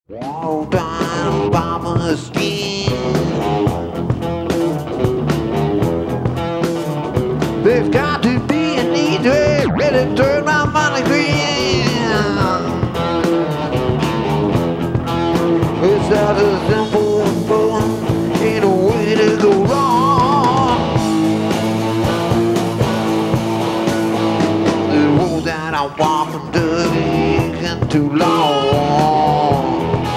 All down by my skin. There's got to be an easy way to turn my money green. It's not a simple fun, ain't a way to go wrong. The road that I walk on dirty and too long.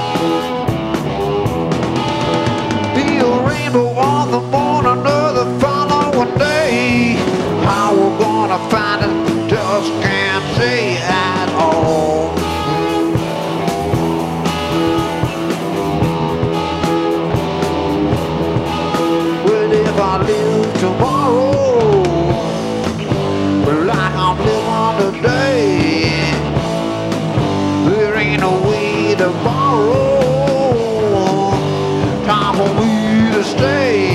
On the morning of the following day, how we're gonna find it, just can't say at all. Well, if I live tomorrow, like I'm living today, there ain't no way to borrow time for me to stay.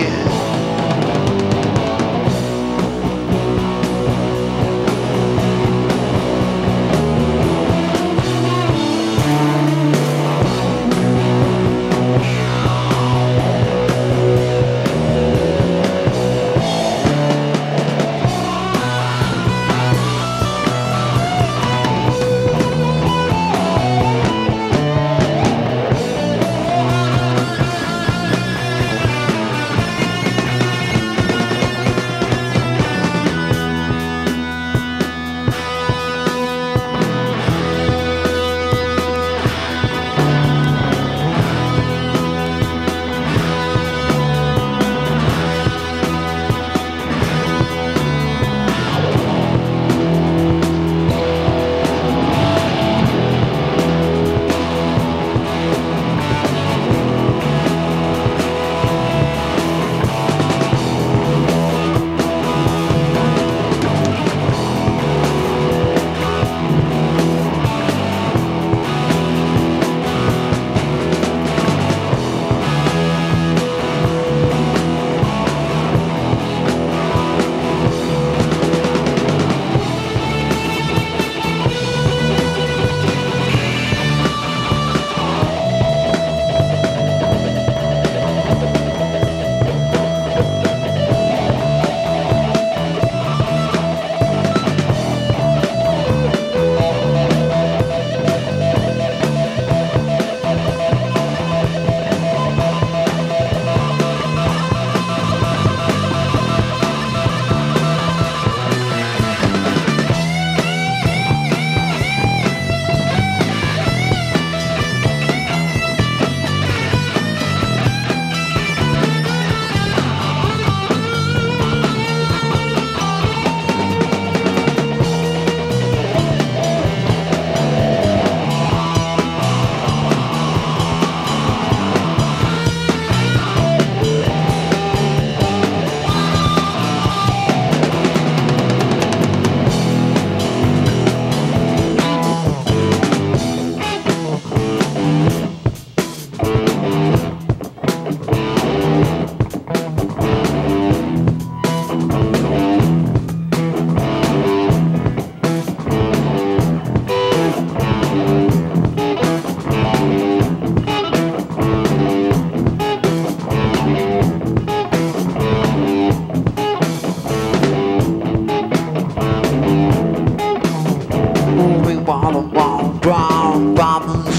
Drown by the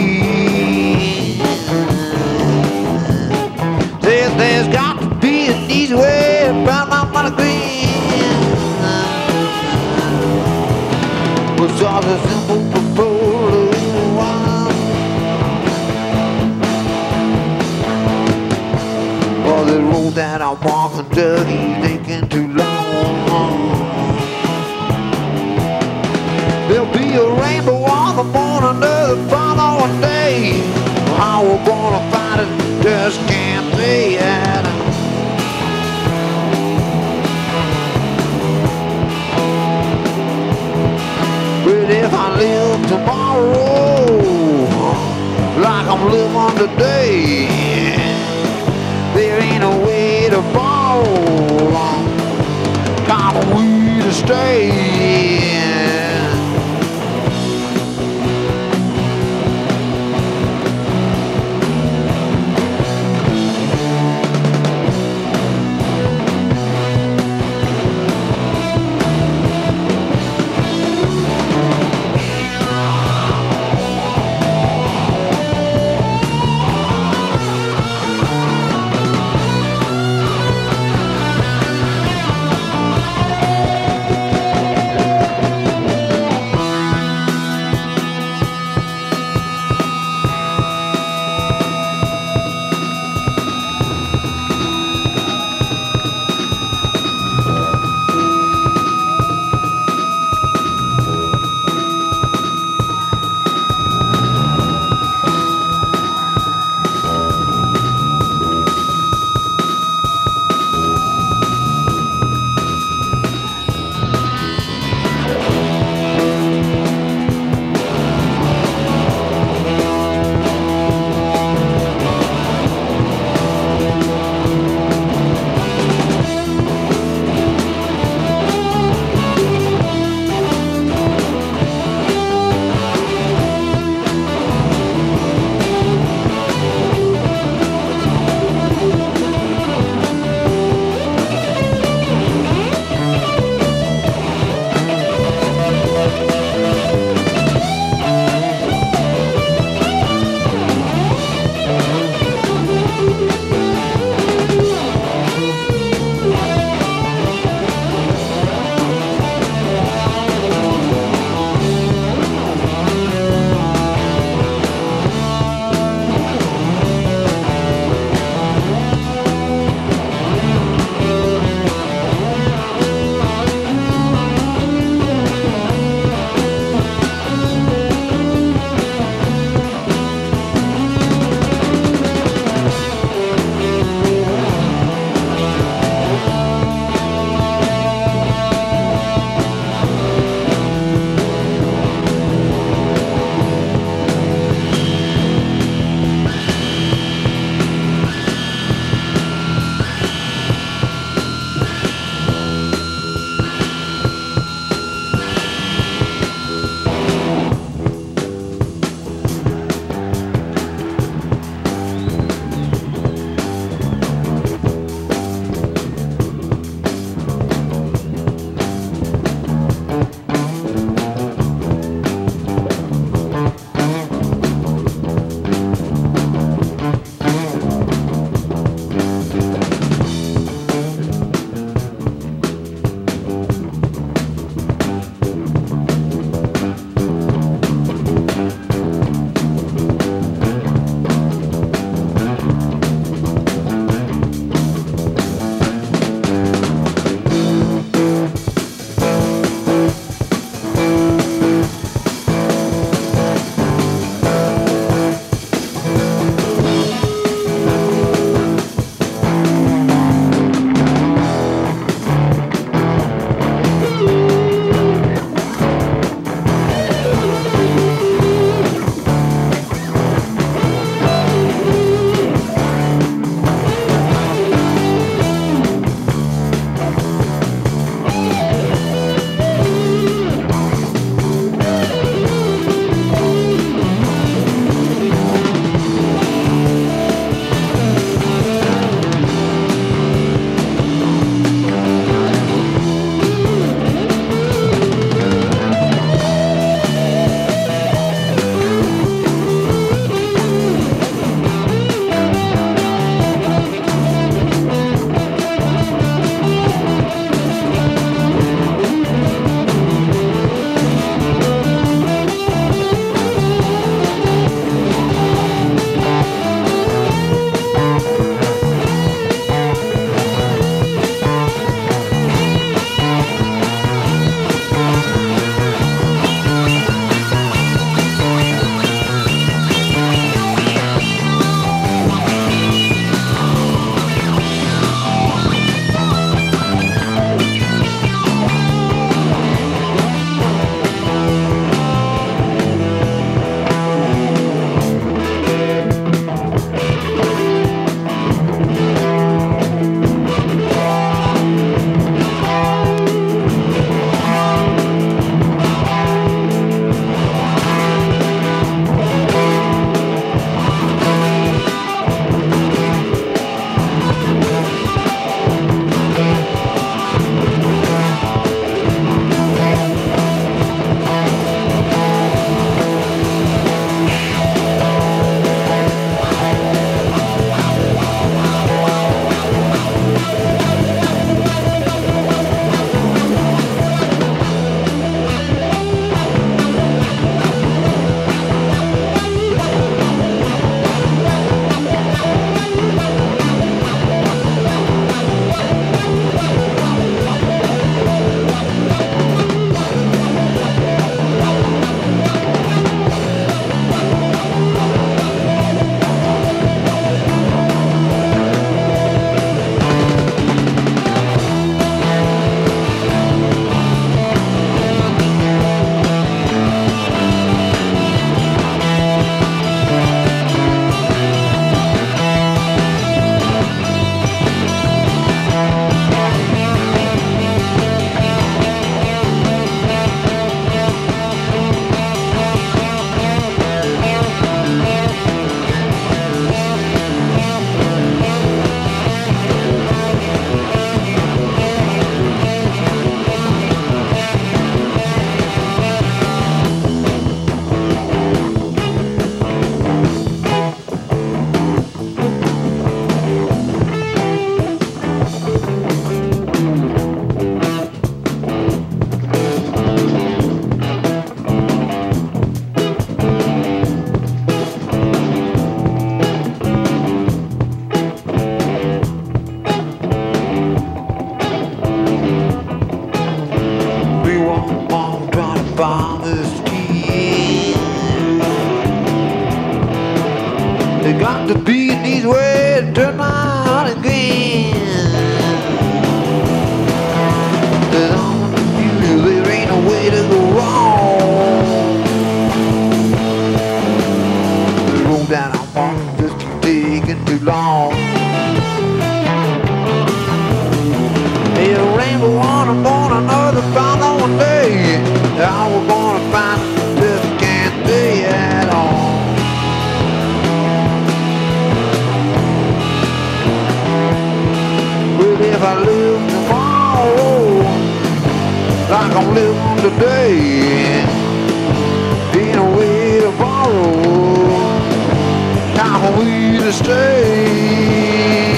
ski. There's got to be an easy way around my money green. It's all a simple proposal. Oh, the road that I'm walking dirty, taking too long. There'll be a rainbow on the morning of the following day. How we're gonna find it, just can't say it. But if I live tomorrow, like I'm living today, there ain't no way to borrow time for we to stay. It got to be an easy way to turn my heart again. There ain't no way to go wrong. The road that I'm walking just keep taking too long. Hey, a rainbow on a morning, another found on one day. How we're gonna find it, just can't say at all. Well, if I live tomorrow like I'm living today, ain't no way to borrow, time for me to stay.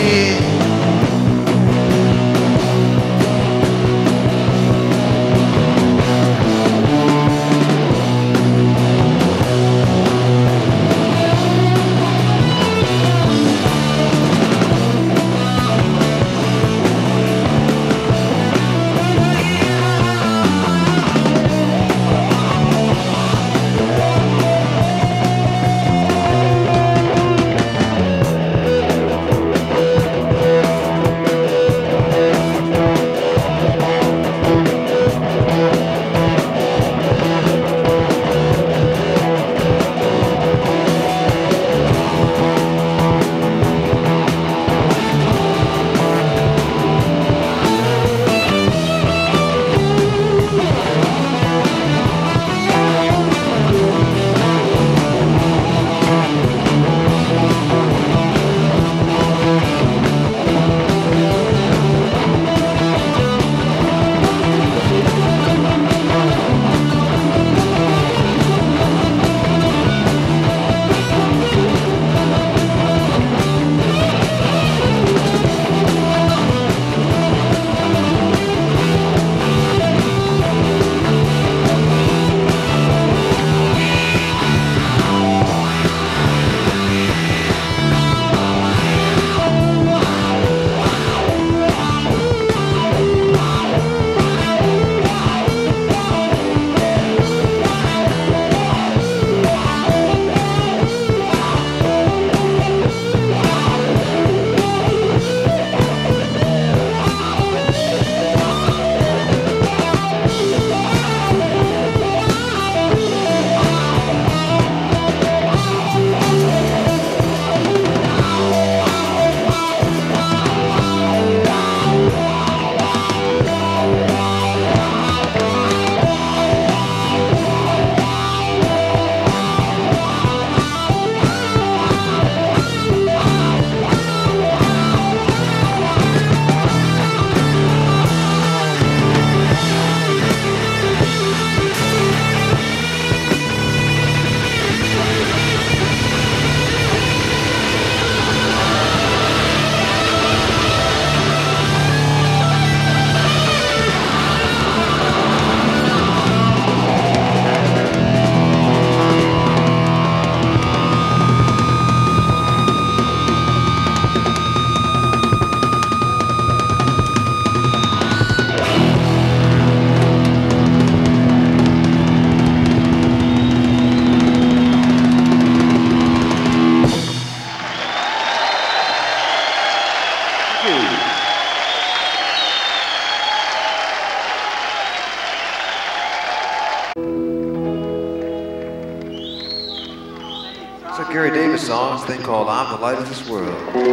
It's a Gary Davis song, it's a thing called I'm the Light of This World.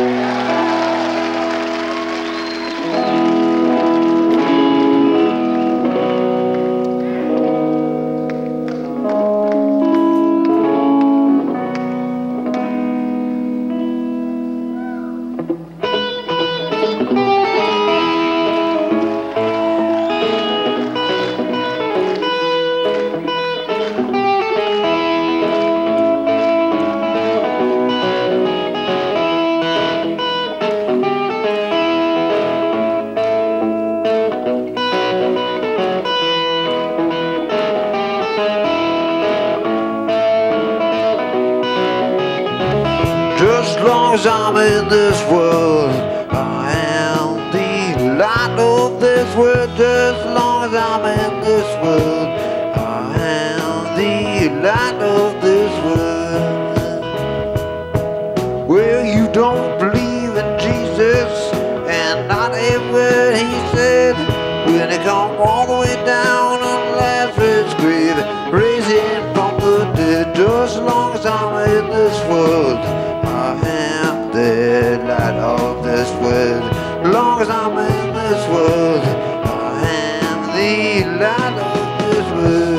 Just as long as I'm in this world, I am the light of this world. Just as long as I'm in this world, I am the light of this world. Well, you don't believe in Jesus and not a word he said. When he come all the way down on Lazarus' grave, raise him from the dead. Just as long as I'm in this world, I am the light of this world. As long as I'm in this world, I am the light of this world.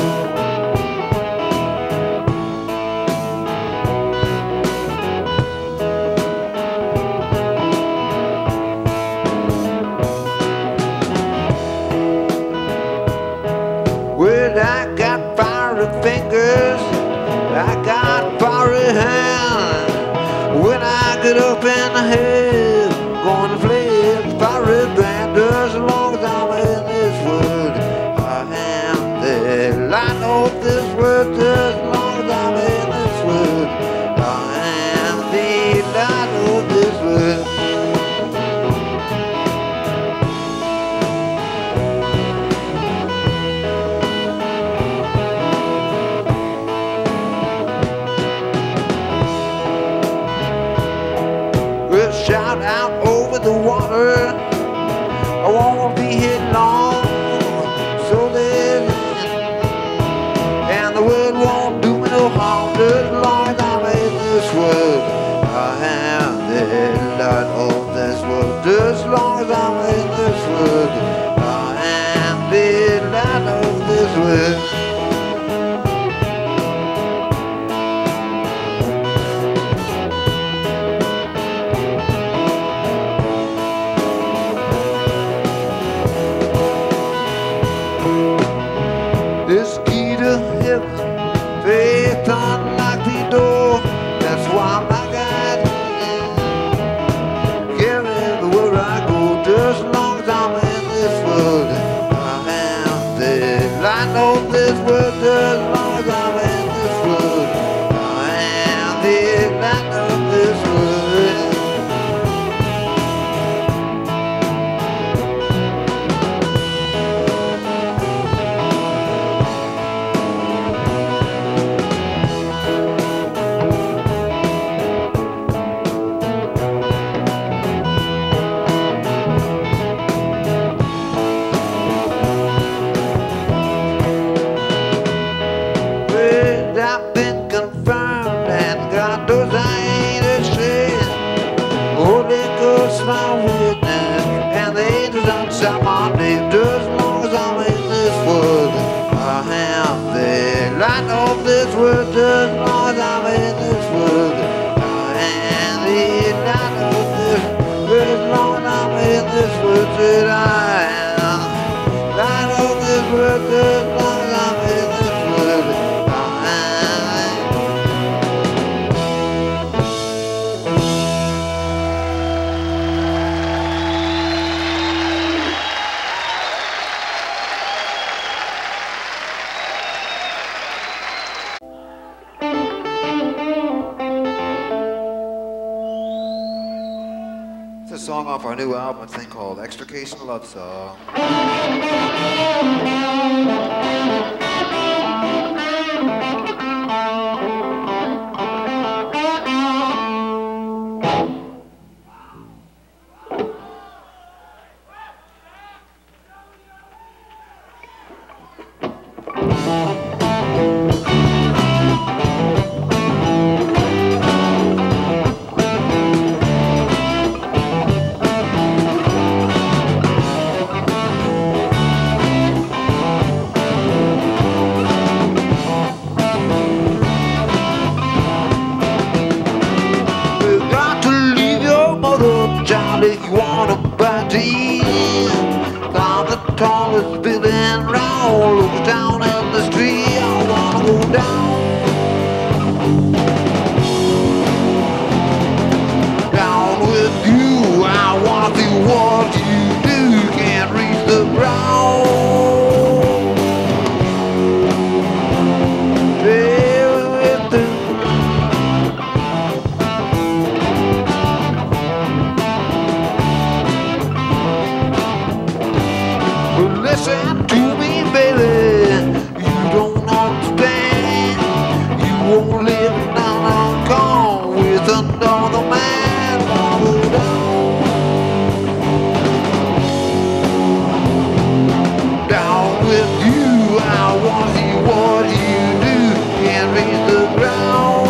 Well, I got fiery fingers, I got fiery hands. When I get up in the head, I'm gonna play a fiery band. Just as long as I'm in this world, I am the light of this world. Just as long as I'm in this world, I am the light of this world. Shout out over the water, I won't be here long, so there's, and the world won't do me no harm. Just as long as I'm in this world, I am the light of this world. Just as long as I'm in this world, I am the light of this world. This key to heaven, faith unlock the door. That's why my God everywhere I go. Just as long as I'm in this world, I am the light of this world. Just as long as I'm in this world, I am the light of this world. I've been confirmed and God knows I ain't ashamed. Holy Ghost my witness and the angels outside my name. Just as long as I'm in this world, I am the light of this world. Just as long as I'm in this world, I am the light of this world. As long as I'm in this world, that I am light of this world. Just as long as I'm in this world, It's a song off our new album, a thing called Extrication Love Song. If you wanna buy tea, climb the tallest building round, look down in the street. I wanna go down, down with you. I wanna see what you do. Can't reach the ground. Listen to me, baby, you don't understand. You won't live now, I'm gone with under the man, wanna go down. Down with you, I wanna see what you do, can't reach the ground.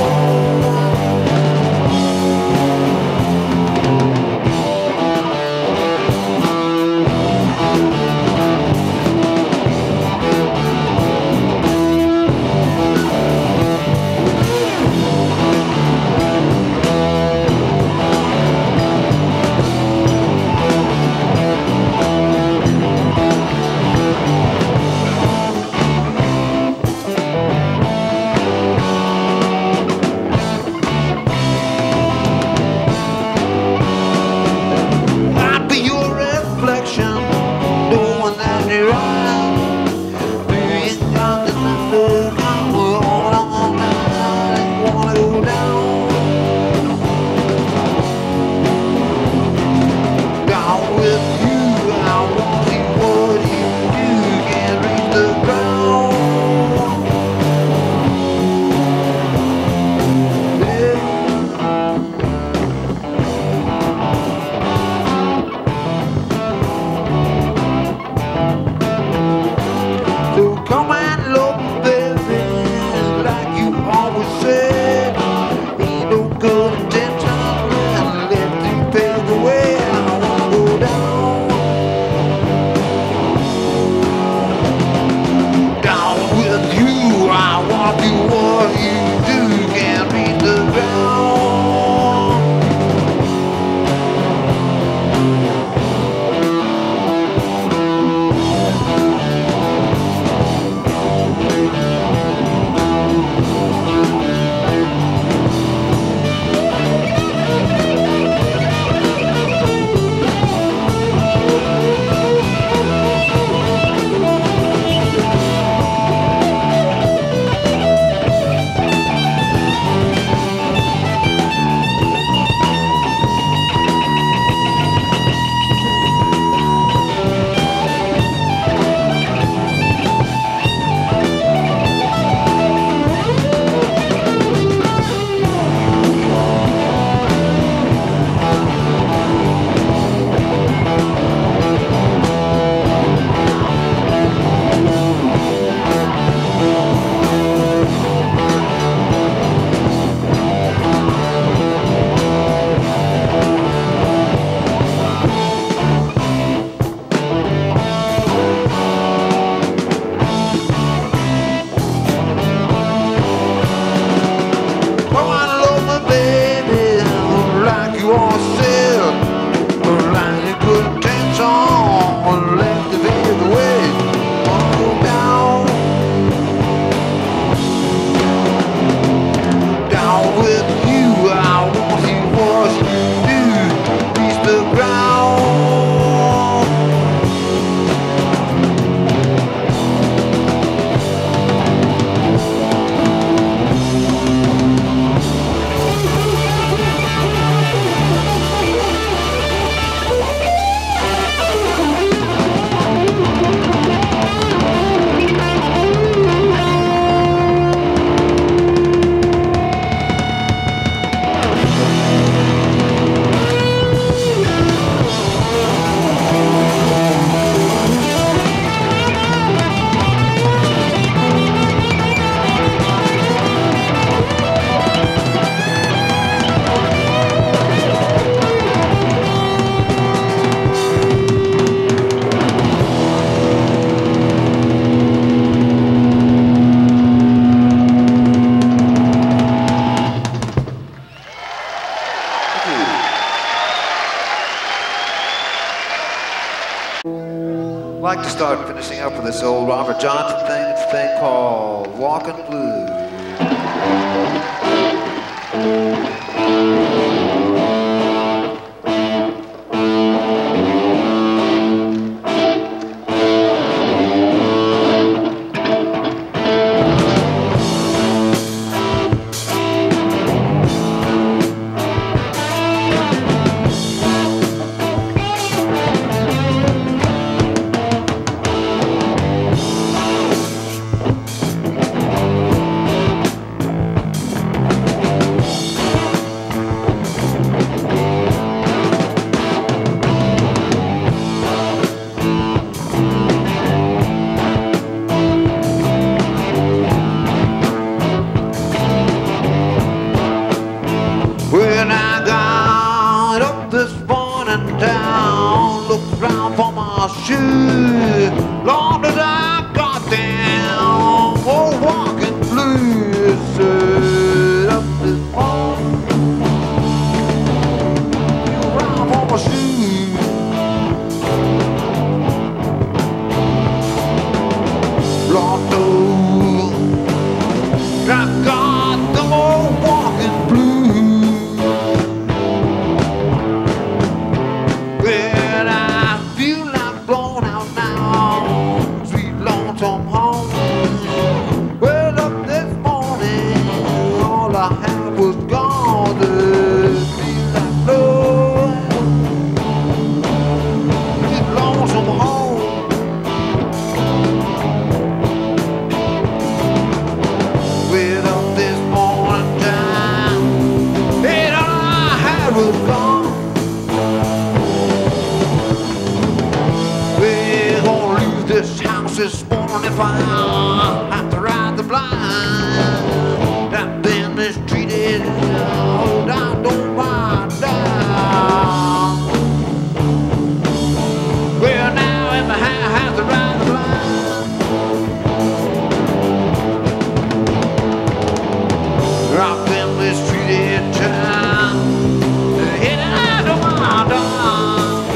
I'd like to start finishing up with this old Robert Johnson thing. It's a thing called Walking Blues. shoes. Lord, that I got down, oh, walking blues. Set up this morning, around for my shoes. Lord knows I got the old walking blues. Well, I feel like blown out now, sweet lonesome home. Well, up this morning, all I had was gone. Feel like blowing, sweet lonesome home. Wait up this morning time, and all I had was gone. We're gonna leave this house this morning if I have to ride the blind. I've been mistreated, oh, I don't mind now. Well, now if I have to ride the blind, I've been mistreated time, and I don't mind now.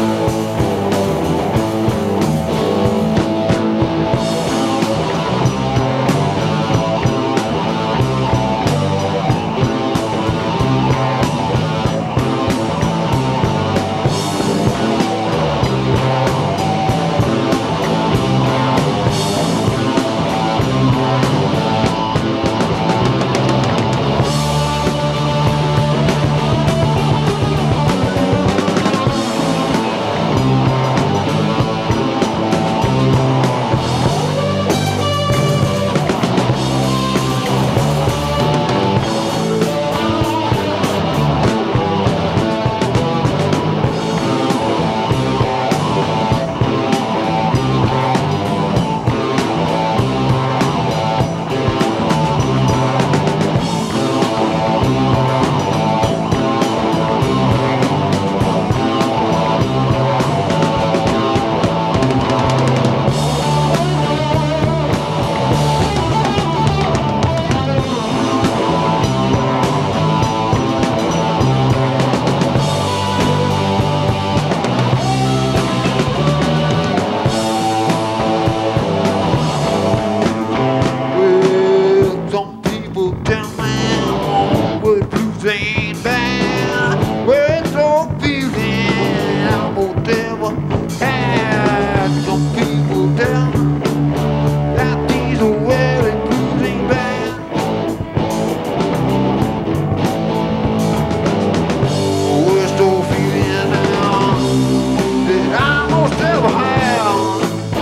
Ain't bad. We're so feeling I'm gonna never had some people tell that these are wearing blues ain't bad. We're so feeling now that I most ever have.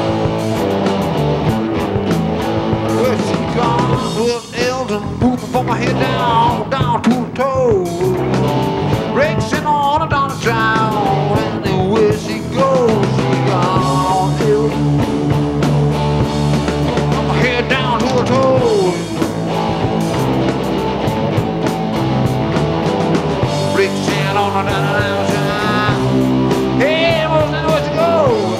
Where she gone with Elton moving from my head down to the toes. Racing on and down the town, and anywhere she goes, she gone. From my head down to her toes. Racing on and down the town. Hey, where she goes.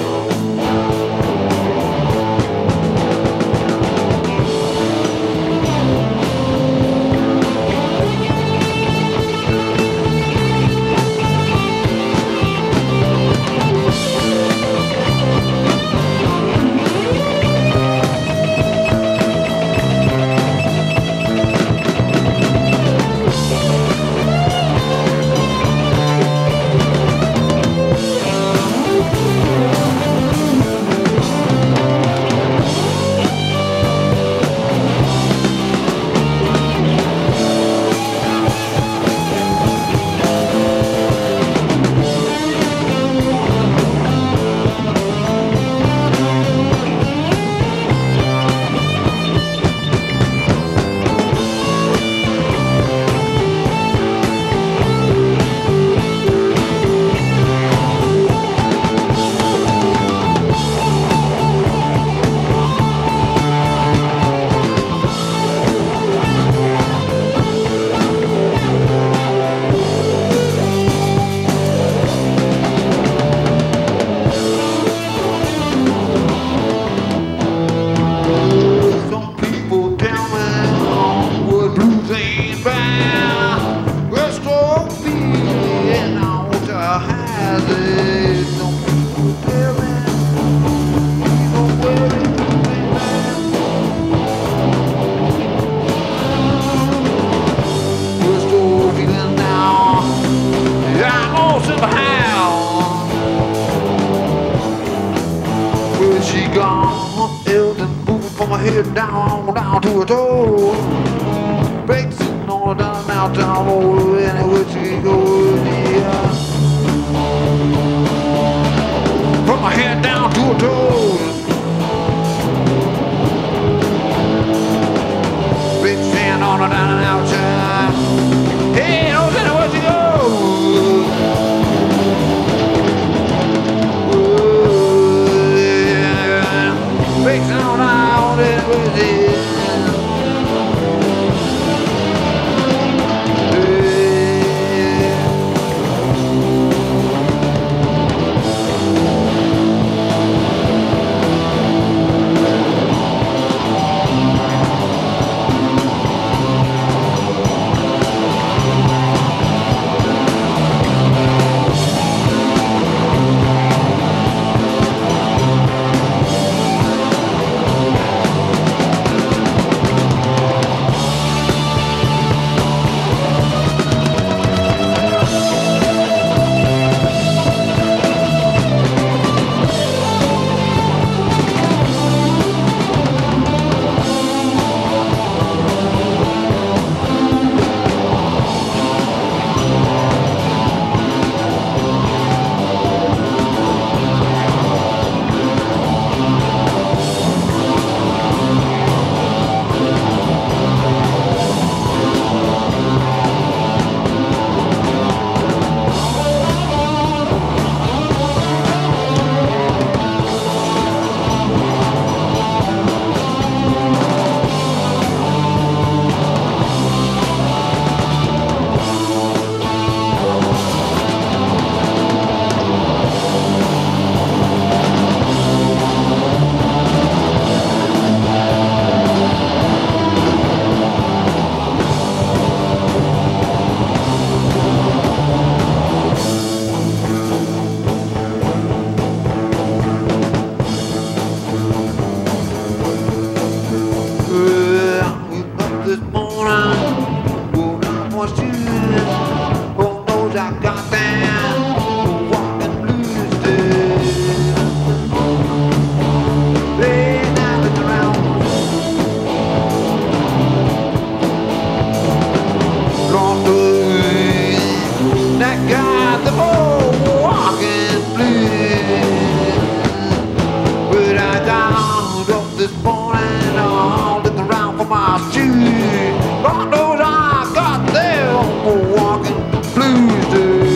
down to a toe. Breaks on down oh, anywhere she goes, yeah. From my head down to her toes. Big sand on her down and outside. Hey, knows anywhere she goes. Oh, yeah. Big sand on out anywhere she is. This morning, woke up my shoes. Oh, knows I got down, walking blues day. Lay down in the round, lost away. That got the whole walking blues. But I got up this morning, looking around for my shoes. God knows I got them walking blues.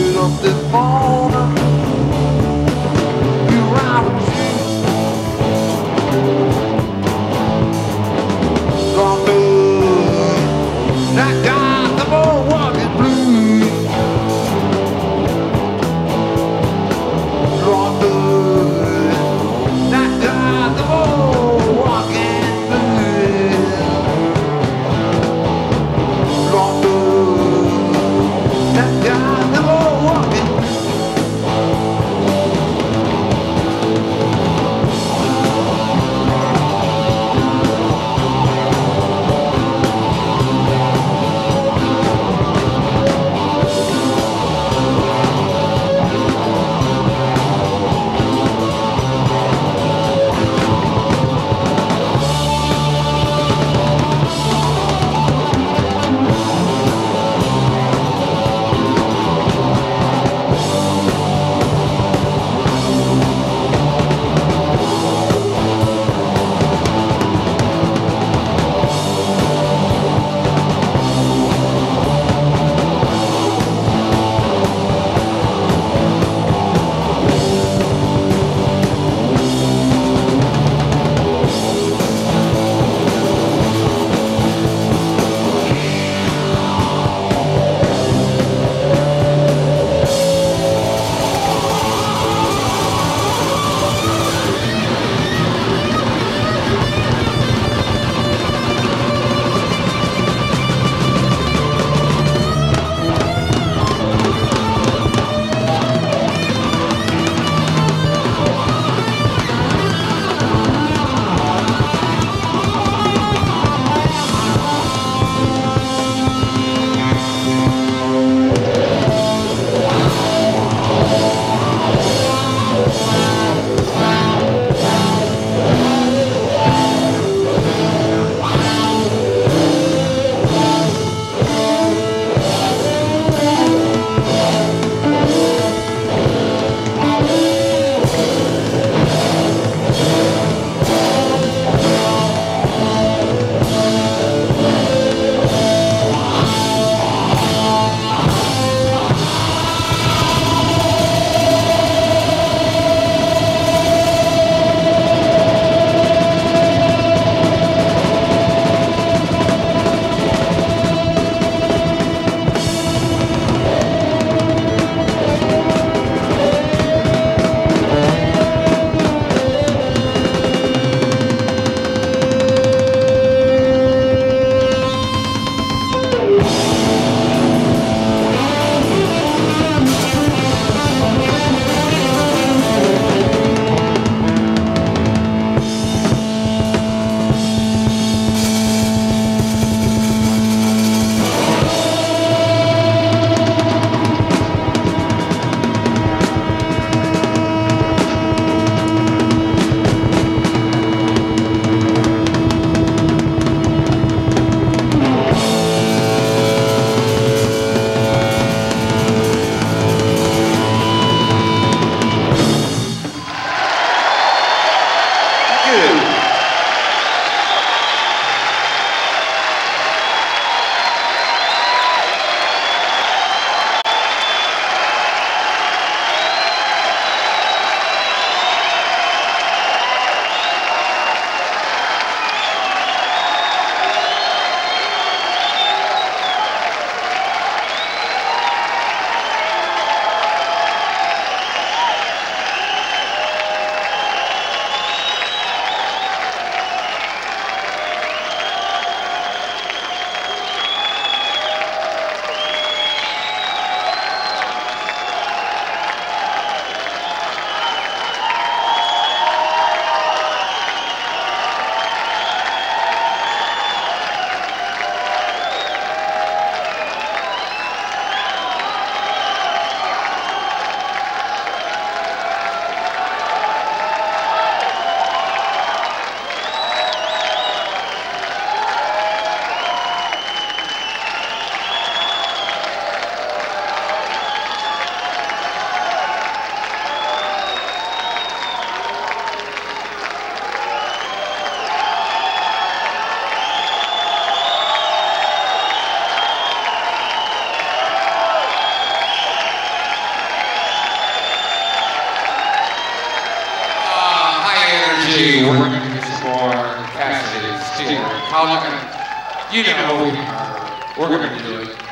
2, we're going to do some more Cassidy's too. How long? You know, we're going to do it.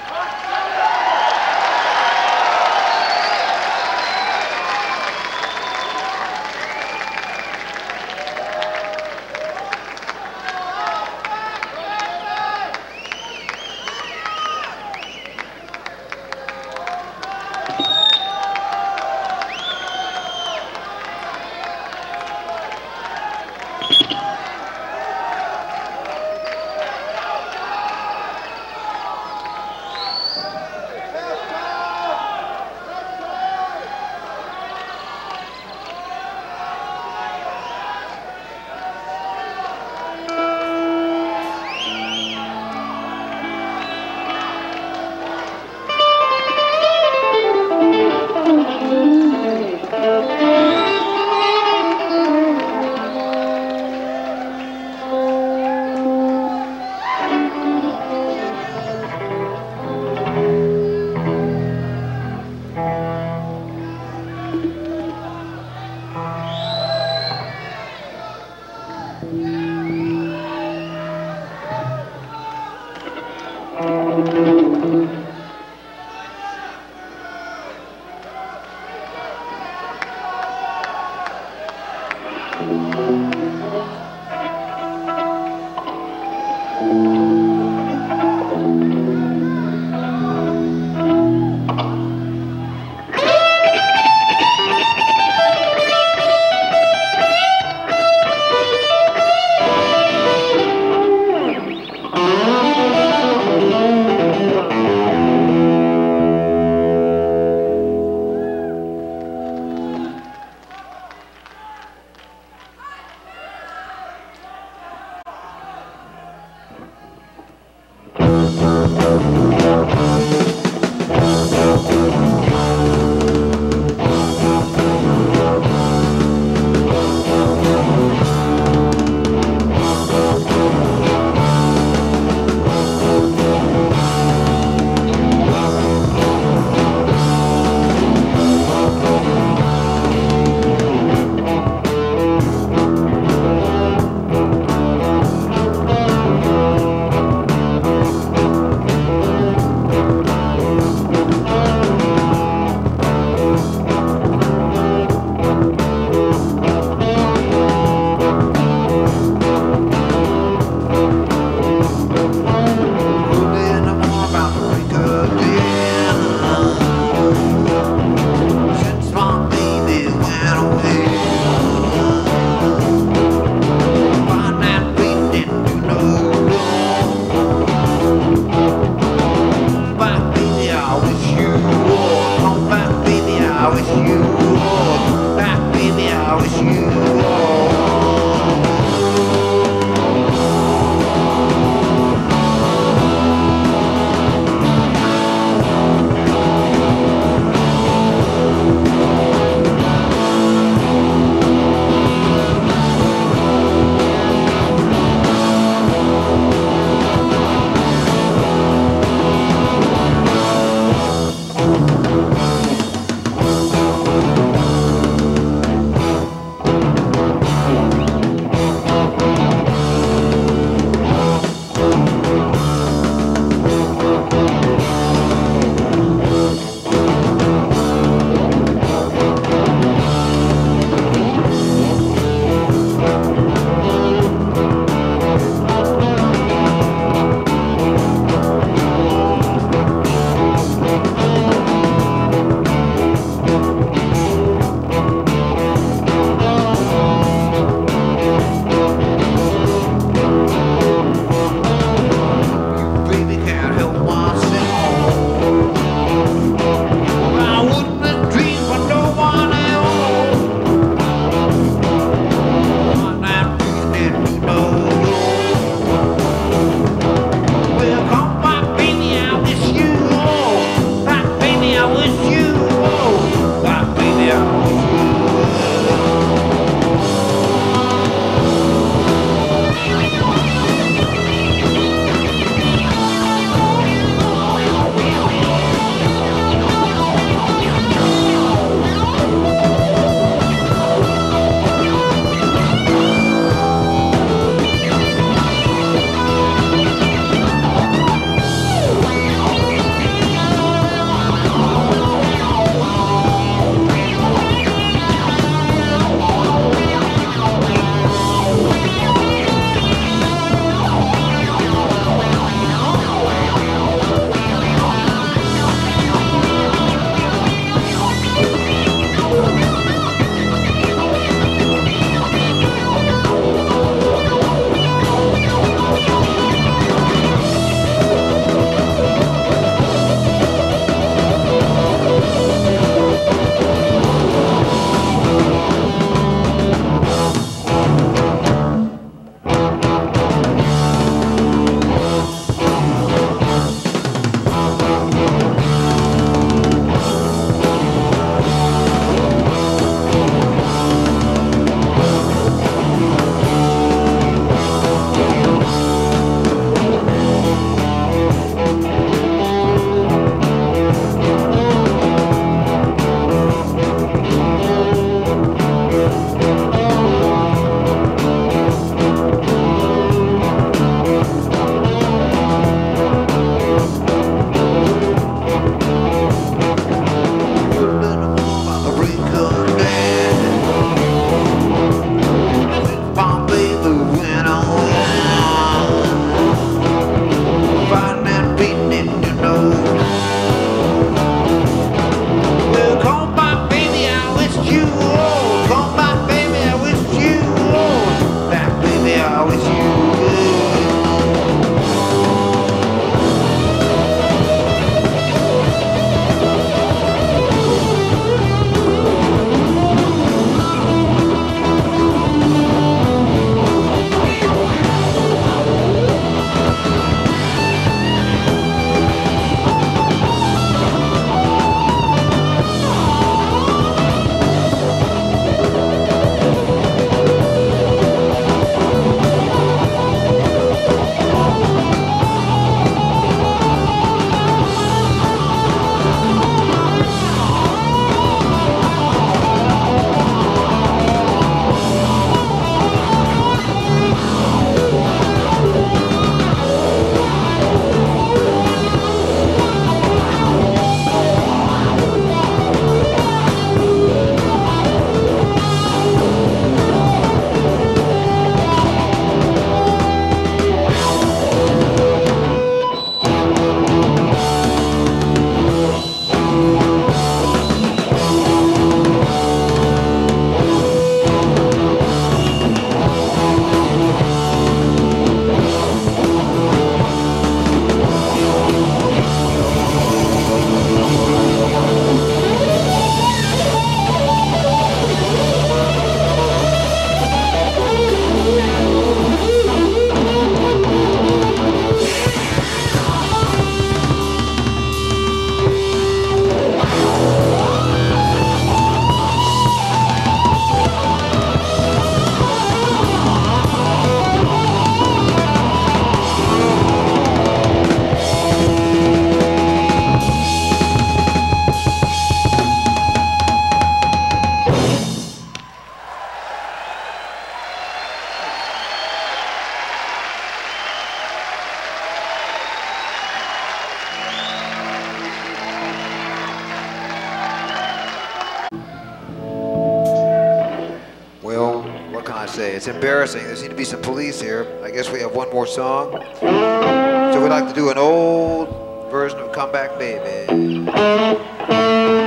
say. It's embarrassing. There seem to be some police here. I guess we have one more song. So we'd like to do an old version of Come Back Baby.